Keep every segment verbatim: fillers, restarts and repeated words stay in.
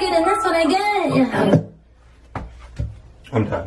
it, and that's what I get. Yeah. I'm done.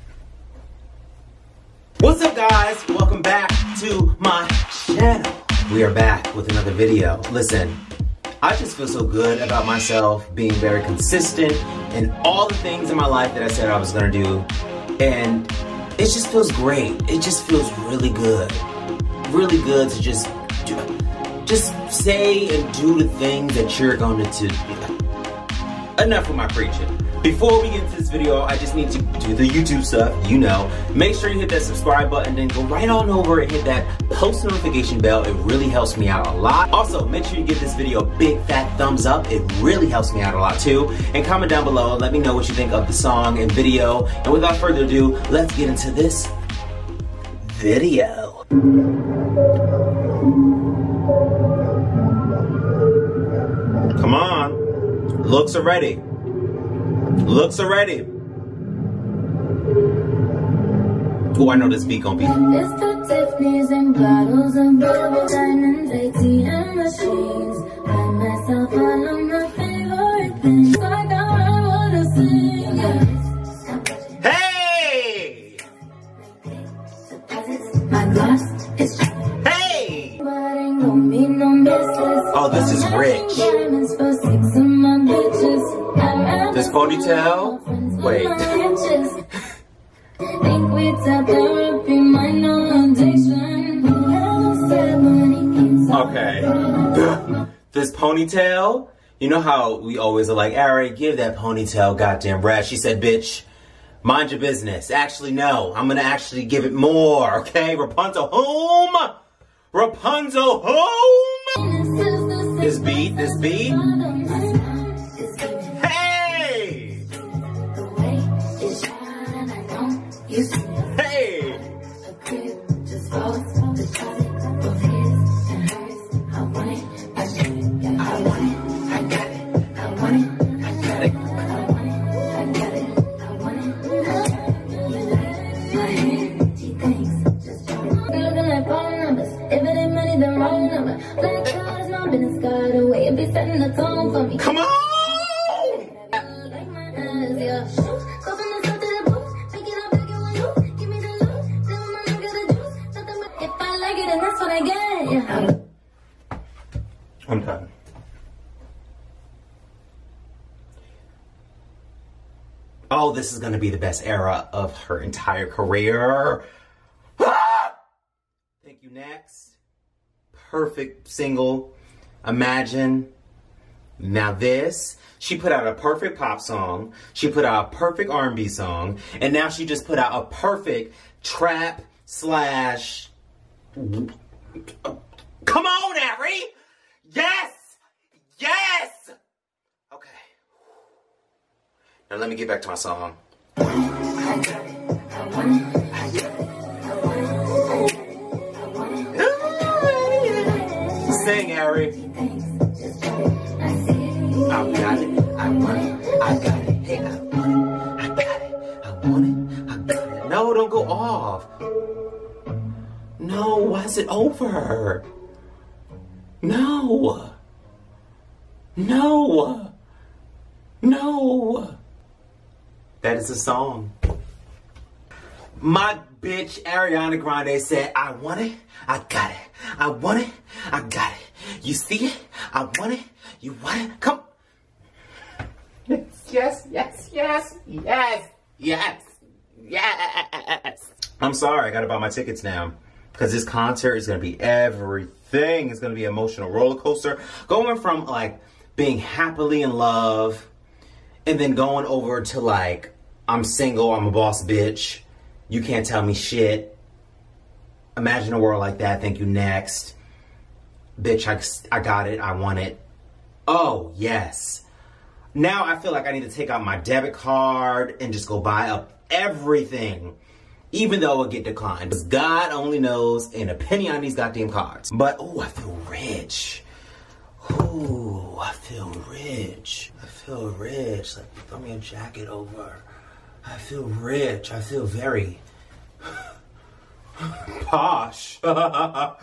What's up, guys? Welcome back to my channel. We are back with another video. Listen, I just feel so good about myself being very consistent in all the things in my life that I said I was gonna do. And it just feels great. It just feels really good. Really good to just do, just say and do the things that you're going to do. Enough with my preaching. Before we get into this video, I just need to do the YouTube stuff, you know. Make sure you hit that subscribe button, then go right on over and hit that post notification bell. It really helps me out a lot. Also, make sure you give this video a big fat thumbs up. It really helps me out a lot too. And comment down below and let me know what you think of the song and video. And without further ado, let's get into this video. Come on. Looks are ready. Looks are ready. Oh, I know this beat gonna be. Mister Tiffany's and bottles of beautiful diamonds, A T M machines. Buy myself all of my favorite things. Like I wanna sing. Hey! My glass is. Hey! But ain't gonna be no misses. Oh, this is rich. Diamonds for six of my bitches. This ponytail? Wait. Think we tap therapy, my no addiction. Okay. This ponytail? You know how we always are like, Ari, give that ponytail goddamn rest. She said, bitch, mind your business. Actually, no. I'm gonna actually give it more, okay? Rapunzel home! Rapunzel home! This beat, this beat. Hey! Come on! That's what I get. Yeah. I'm done. Oh, this is gonna be the best era of her entire career. Ah! Thank you, next. Perfect single. Imagine. Now this, she put out a perfect pop song. She put out a perfect R and B song. And now she just put out a perfect trap slash... Come on, Ari! Yes! Yes! Okay. Now let me get back to my song. Sing, Ari. I got it, I want it, I got it, hey, I want it, I got it, I want it, I got it. No, don't go off. No, why is it over? No. No. No. That is a song. My bitch Ariana Grande said, I want it, I got it. I want it, I got it. You see it? I want it, you want it. Come. Yes, yes, yes, yes, yes, yes, yes. I'm sorry, I gotta buy my tickets now. Because this concert is going to be everything. It's going to be an emotional roller coaster. Going from, like, being happily in love and then going over to, like, I'm single, I'm a boss bitch. You can't tell me shit. Imagine a world like that. Thank you, next. Bitch, I, I got it. I want it. Oh, yes. Now I feel like I need to take out my debit card and just go buy up everything. Even though it'll get declined. Because God only knows and a penny on these goddamn cards. But, oh, I feel rich. Ooh, I feel rich. I feel rich. Like, throw me a jacket over. I feel rich. I feel very posh. I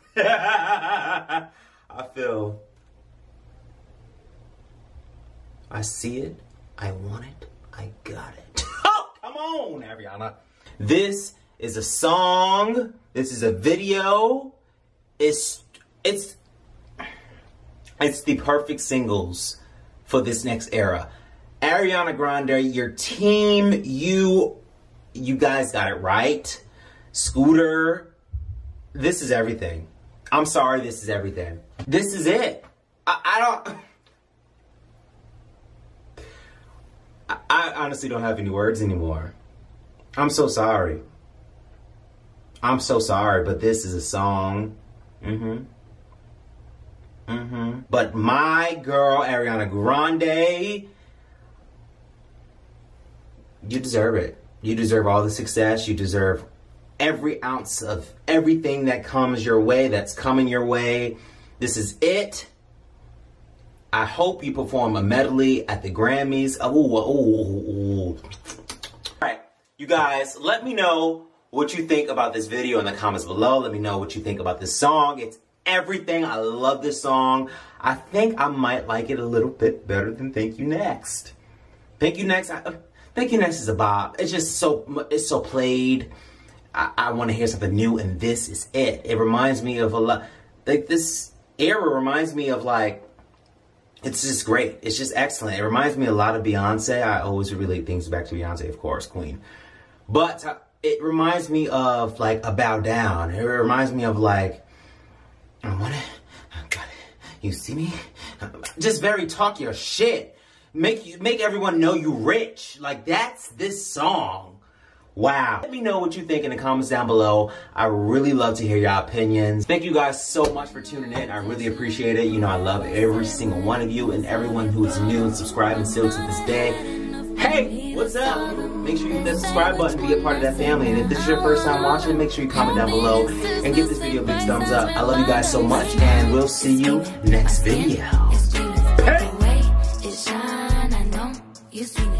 feel, I see it. I want it. I got it. Oh, come on, Ariana. This is a song. This is a video. It's, it's, it's the perfect singles for this next era. Ariana Grande, your team, you, you guys got it right. Scooter, this is everything. I'm sorry, this is everything. This is it. I, I don't... I, I honestly don't have any words anymore. I'm so sorry. I'm so sorry, but this is a song. Mm-hmm. Mm-hmm. But my girl, Ariana Grande, you deserve it. You deserve all the success. You deserve every ounce of everything that comes your way, that's coming your way. This is it. I hope you perform a medley at the Grammys. Ooh, ooh, ooh, ooh. All right, you guys, let me know what you think about this video in the comments below. Let me know what you think about this song. It's everything. I love this song. I think I might like it a little bit better than Thank You Next. Thank You Next. I, Thank You Next is a bop. It's just so, it's so played. I, I want to hear something new, and this is it. It reminds me of a lot, like this era reminds me of like, it's just great. It's just excellent. It reminds me a lot of Beyonce. I always relate things back to Beyonce, of course, Queen. But uh, it reminds me of like a Bow Down. It reminds me of like, I want it, I got it. You see me? Just very talk your shit. Make you make everyone know you rich. Like that's this song. Wow. Let me know what you think in the comments down below. I really love to hear your opinions. Thank you guys so much for tuning in. I really appreciate it. You know, I love every single one of you and everyone who is new and subscribing still to this day. Hey, what's up? Make sure you hit that subscribe button, be a part of that family. And if this is your first time watching, make sure you comment down below and give this video a big thumbs up. I love you guys so much, and we'll see you next video. Hey!